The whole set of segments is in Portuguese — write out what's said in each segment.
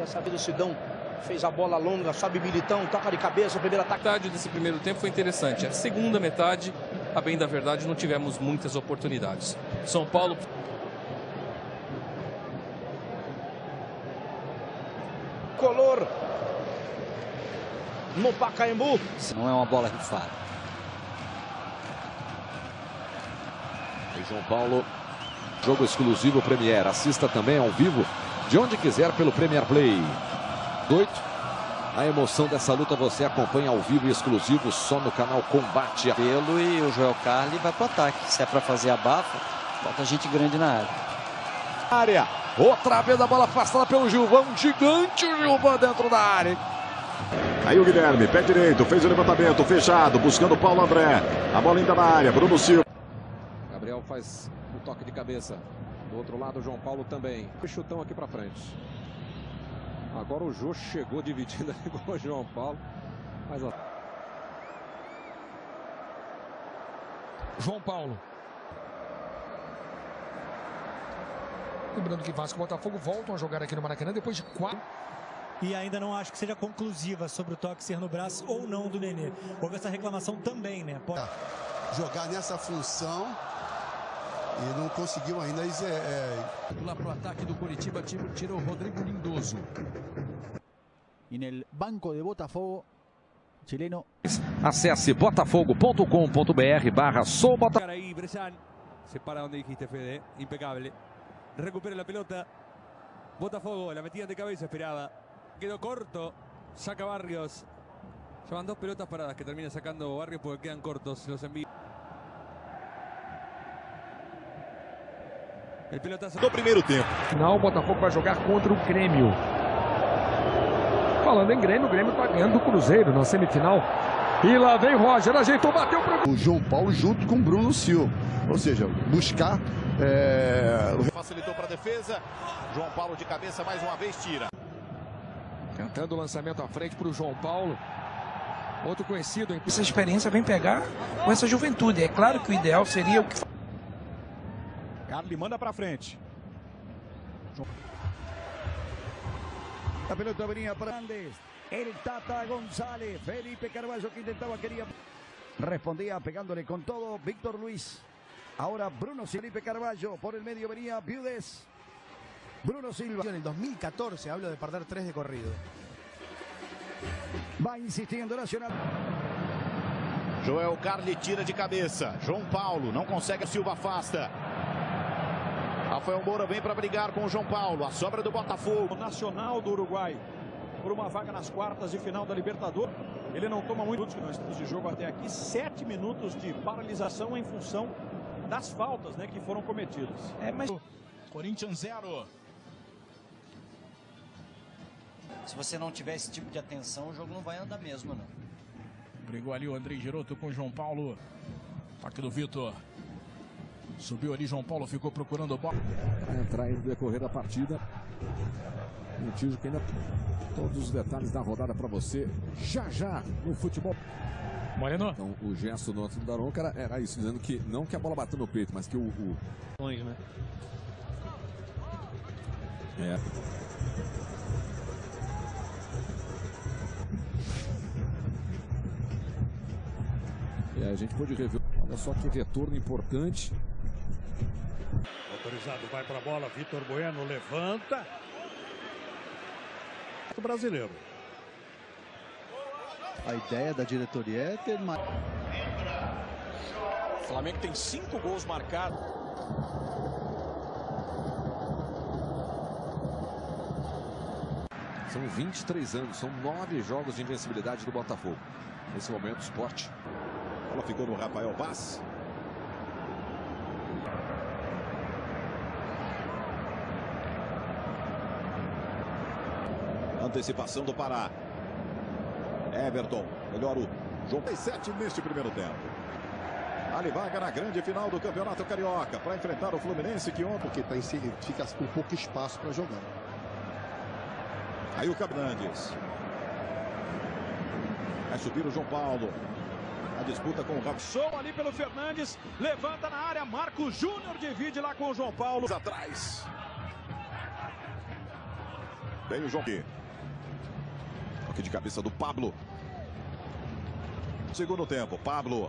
Dessa vez o Sidão fez a bola longa, sobe Militão, toca de cabeça, primeiro ataque. A metade desse primeiro tempo foi interessante. A segunda metade, a bem da verdade, não tivemos muitas oportunidades. São Paulo... Color no Pacaembu. Não é uma bola rifada. Em João Paulo, jogo exclusivo Premier. Assista também ao vivo, de onde quiser, pelo Premier Play. 8. A emoção dessa luta você acompanha ao vivo e exclusivo só no canal Combate. Pelo e o Joel Carli vai pro ataque. Se é para fazer abafa, falta gente grande na área. Outra vez a bola afastada pelo Gilvão. Gigante o Gilvão dentro da área. Aí o Guilherme, pé direito, fez o levantamento, fechado, buscando o Paulo André. A bola ainda na área, Bruno Silva. Gabriel faz um toque de cabeça. Do outro lado, o João Paulo também. Chutão aqui pra frente. Agora o Jô chegou dividindo ali com o João Paulo. Mas ó. João Paulo. Lembrando que Vasco e Botafogo voltam a jogar aqui no Maracanã depois de 4. E ainda não acho que seja conclusiva sobre o toque ser no braço ou não do Nenê. Houve essa reclamação também, né? Jogar nessa função e não conseguiu ainda. Lá para o ataque do Coritiba, tira o Rodrigo Lindoso. E no banco de Botafogo, chileno. Acesse botafogo.com.br/sou Botafogo. Ahí, Bressan. Se para donde dijiste, Fede. Impecable. Recupera la pelota. Botafogo, la metida de cabeza, esperaba. Quedó corto. Saca Barrios. Llevan 2 pelotas paradas que termina sacando Barrios porque quedan cortos. Los envía. El pelotazo Do primeiro tempo. Final, o Botafogo vai jogar contra o Grêmio. Falando em Grêmio, o Grêmio está ganhando do Cruzeiro na semifinal. E lá vem Roger, ajeitou, bateu pro... O João Paulo junto com o Bruno Silva. Ou seja, buscar... Facilitou para a defesa. João Paulo de cabeça mais uma vez tira. Tentando o lançamento à frente para o João Paulo. Outro conhecido. Essa experiência vem pegar com essa juventude. É claro que o ideal seria o que... Carli manda para frente. A pelota venía para Andes. El Tata González. Felipe Carvalho que intentaba, quería. Respondía pegándole con todo Víctor Luis. Ahora Bruno Felipe Carvalho. Por el medio venía Viudes. Bruno Silva. En el 2014 hablo de perder 3 de corrido. Va insistiendo Nacional. Joel Carli tira de cabeça. João Paulo não consegue. Silva afasta. Rafael Moura vem para brigar com o João Paulo. A sobra do Botafogo. O Nacional do Uruguai por uma vaga nas quartas de final da Libertadores. Ele não toma muito minutos que nós temos de jogo até aqui. 7 minutos de paralisação em função das faltas, né, que foram cometidas. mas... Corinthians 0. Se você não tiver esse tipo de atenção, o jogo não vai andar mesmo, não. Brigou ali o Andrei Giroto com o João Paulo. Toque do Vitor. Subiu ali, João Paulo ficou procurando o bola. Vai entrar aí no decorrer da partida. Um tiro que ainda... Todos os detalhes da rodada para você já no futebol. Moreno. Então o gesto no outro do Daronco era isso, dizendo que não que a bola bateu no peito, mas que o... né? É. E a gente pôde rever. Olha só que retorno importante. Autorizado, vai para a bola. Vitor Bueno levanta. O brasileiro. A ideia da diretoria é ter mais. O Flamengo tem 5 gols marcados. São 23 anos, são 9 jogos de invencibilidade do Botafogo. Nesse momento, o Sport. Ela ficou no Rafael Vaz. Antecipação do Pará. Everton, melhor o João. 7 neste primeiro tempo. Ali vaga na grande final do Campeonato Carioca para enfrentar o Fluminense que ontem. Porque fica com pouco espaço para jogar. Aí o Fernandes. Vai subir o João Paulo. A disputa com o Rafael. Ali pelo Fernandes. Levanta na área. Marco Júnior divide lá com o João Paulo. Atrás. Vem o João aqui. Toque de cabeça do Pablo. Segundo tempo, Pablo.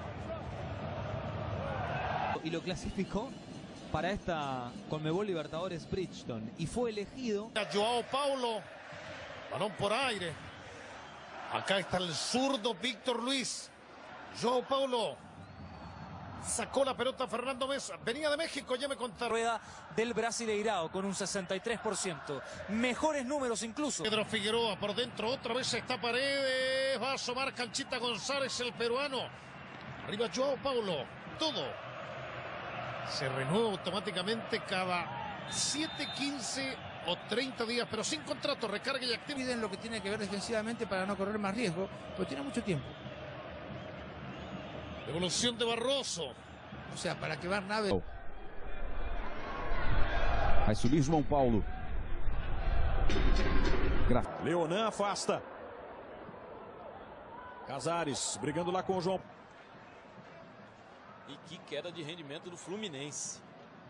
Y lo clasificó para esta Conmebol Libertadores Bridgestone y fue elegido. Joao Paulo, balón por aire. Acá está el zurdo Víctor Luis. Joao Paulo sacó la pelota Fernando Mesa. Venía de México, ya me contaron. Rueda del Brasileirao con un 63%. Mejores números incluso. Pedro Figueroa por dentro, otra vez está Paredes. Va a asomar Canchita González, el peruano. Arriba Joao Paulo. Todo se renueva automáticamente cada 7, 15 o 30 días, pero sin contrato, recarga y activa. Piden lo que tiene que ver defensivamente para no correr más riesgo, pero tiene mucho tiempo. Devolución de Barroso. O sea, para que Barnabé... Vai subir João Paulo. Leonan afasta. Casares brigando lá com o João. E que queda de rendimento do Fluminense.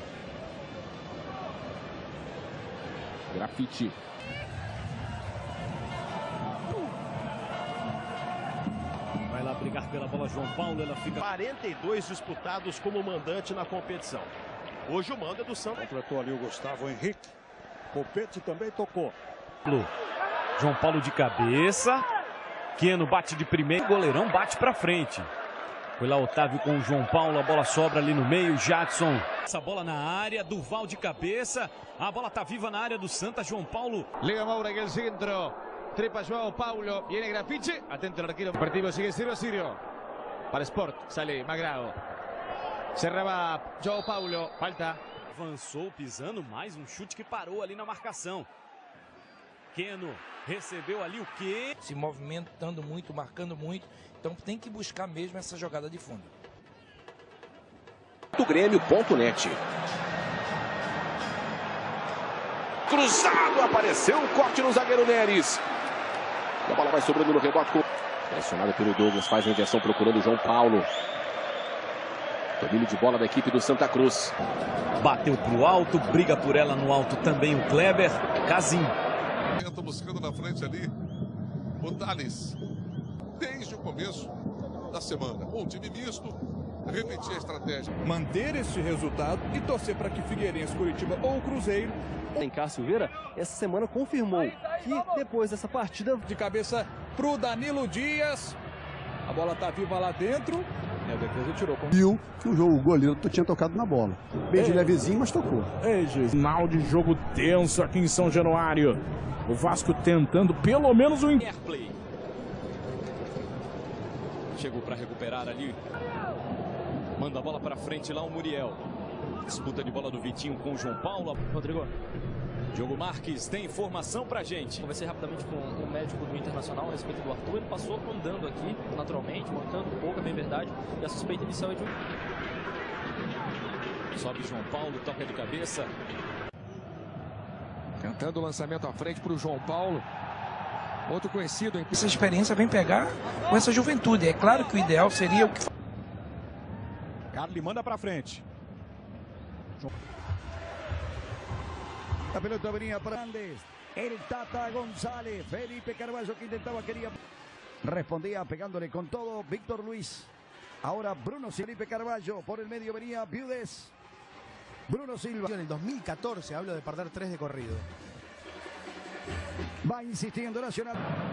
Grafite. Vai lá brigar pela bola João Paulo, ela fica... 42 disputados como mandante na competição. Hoje o mando é do Santos. Completou ali o Gustavo Henrique. Copete também tocou. João Paulo de cabeça. Keno bate de primeiro. O goleirão bate pra frente. Foi lá Otávio com o João Paulo, a bola sobra ali no meio, Jadson. Essa bola na área, Duval de cabeça. A bola tá viva na área do Santa, João Paulo. Leo Moura en el centro. Trepa Joao Paulo. Viene Grafite. Atento al arquero. El partido sigue 0-0. Para Sport. Sale Magrao. Cerraba Joao Paulo. Falta. Avançou pisando, mais um chute que parou ali na marcação. Keno recebeu ali o quê? Se movimentando muito, marcando muito. Então tem que buscar mesmo essa jogada de fundo. Do Grêmio.net. Cruzado, apareceu o corte no zagueiro Neres. A bola vai sobrando no rebote. Pressionado pelo Douglas, faz a inversão procurando o João Paulo. Domínio de bola da equipe do Santa Cruz. Bateu pro alto, briga por ela no alto também o Kleber. Casim. Tenta buscando na frente ali o Thales. Desde o começo da semana. Um time misto, repetir a estratégia. Manter esse resultado e torcer para que Figueirense, Curitiba ou o Cruzeiro... Cássio Silveira, essa semana confirmou que depois dessa partida... De cabeça pro Danilo Dias. A bola tá viva lá dentro. E a defesa tirou. Viu que o goleiro tinha tocado na bola. Bem de levezinho, mas tocou. Final de jogo tenso aqui em São Januário. O Vasco tentando pelo menos um... Play. Chegou para recuperar ali. Manda a bola para frente lá o Muriel. Disputa de bola do Vitinho com o João Paulo. Rodrigo. Diogo Marques tem informação pra gente. Conversei rapidamente com o médico do Internacional a respeito do Arthur. Ele passou andando aqui naturalmente, montando um pouco, é bem verdade. E a suspeita inicial é de um... Sobe João Paulo, toca de cabeça. Tentando o lançamento à frente para o João Paulo. Outro conhecido. Essa experiência vem pegar com essa juventude. É claro que o ideal seria o que... Carly manda para frente. La pelota venía para Andes. El Tata González. Felipe Carvalho que intentaba, quería. Respondía pegándole con todo Víctor Luis. Ahora Bruno Felipe Carvalho. Por el medio venía Viudes. Bruno Silva. En el 2014 hablo de perder 3 de corrido. Va insistiendo Nacional.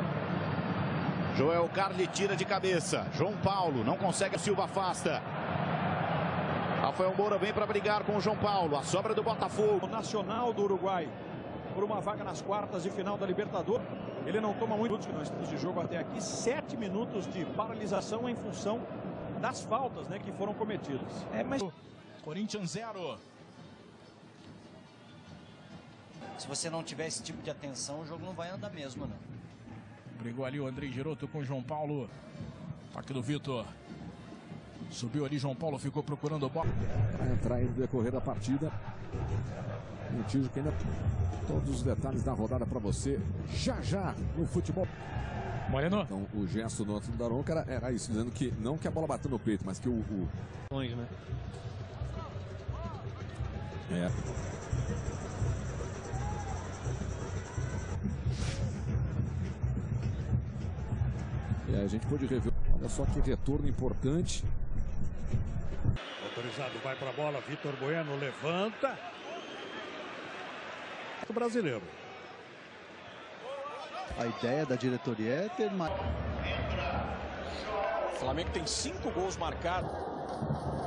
Joel Carli tira de cabeça. João Paulo não consegue. Silva afasta. Rafael Moura vem para brigar com o João Paulo. A sobra do Botafogo. O Nacional do Uruguai por uma vaga nas quartas de final da Libertadores. Ele não toma muito minutos que nós temos de jogo até aqui. 7 minutos de paralisação em função das faltas, né, que foram cometidas. Mas... Corinthians 0. Se você não tiver esse tipo de atenção, o jogo não vai andar mesmo, não. Brigou ali o Andrei Giroto com o João Paulo. Toque do Vitor. Subiu ali, João Paulo ficou procurando a bola. Vai entrar aí no decorrer da partida. Montijo que ainda todos os detalhes da rodada para você já no futebol. Moreno. Então o gesto do Antônio Daronco era isso, dizendo que não que a bola bateu no peito, mas que o... Né? E aí a gente pôde rever. Olha só que retorno importante. Autorizado, vai para a bola. Vitor Bueno levanta. O brasileiro. A ideia da diretoria é ter mais. O Flamengo tem 5 gols marcados.